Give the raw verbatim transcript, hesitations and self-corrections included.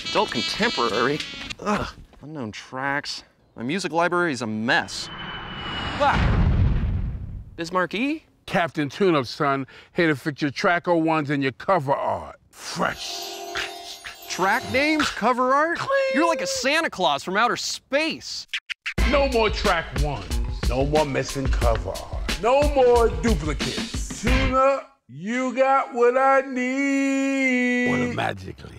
Adult contemporary. Ugh. Unknown tracks. My music library is a mess. Ah. Biz Markie? Captain TuneUp, son. Here to fix your track oh ones and your cover art. Fresh. Track names, cover art? Clean. You're like a Santa Claus from outer space. No more track ones. No more missing cover art. No more duplicates. TuneUp, you got what I need. Automagically.